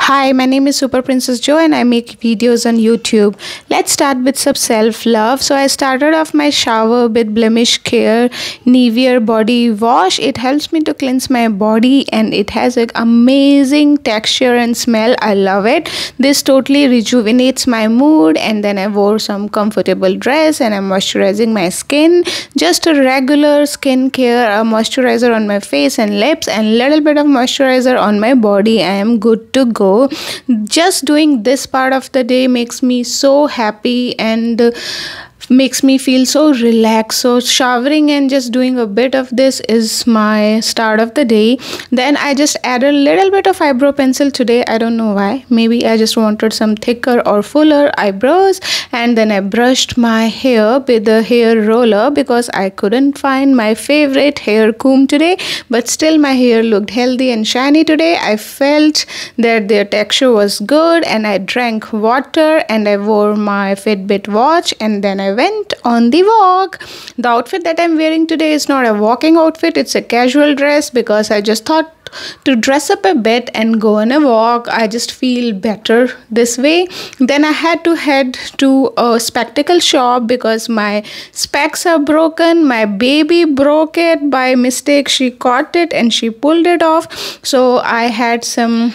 Hi, my name is Super Princess Joe and I make videos on YouTube. Let's start with some self-love. So I started off my shower with Blemish Care Nivea body wash. It helps me to cleanse my body and it has an amazing texture and smell. I love it. This totally rejuvenates my mood, and then I wore some comfortable dress and I'm moisturizing my skin. Just a regular skin care, a moisturizer on my face and lips and little bit of moisturizer on my body. I am good to go. Just doing this part of the day makes me so happy and makes me feel so relaxed. So showering and just doing a bit of this is my start of the day. Then I just added a little bit of eyebrow pencil today. I don't know why. Maybe I just wanted some thicker or fuller eyebrows. And then I brushed my hair with a hair roller because I couldn't find my favorite hair comb today, but still my hair looked healthy and shiny today. I felt that their texture was good, and I drank water and I wore my Fitbit watch, and then I went on the walk. The outfit that I'm wearing today is not a walking outfit, it's a casual dress because I just thought to dress up a bit and go on a walk. I just feel better this way. Then I had to head to a spectacle shop because my specs are broken. My baby broke it by mistake. She caught it and she pulled it off. So I had some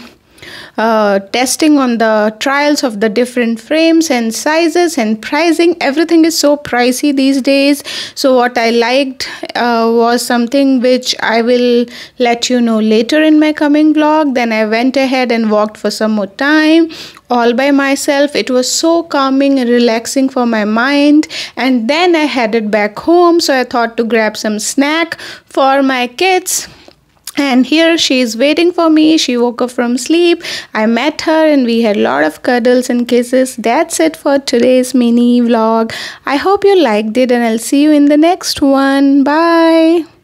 testing on the trials of the different frames and sizes and pricing. Everything is so pricey these days. So what I liked was something which I will let you know later in my coming vlog. Then I went ahead and walked for some more time all by myself. It was so calming and relaxing for my mind. And then I headed back home. So I thought to grab some snack for my kids. And here she is waiting for me. She woke up from sleep. I met her and we had a lot of cuddles and kisses. That's it for today's mini vlog. I hope you liked it and I'll see you in the next one. Bye.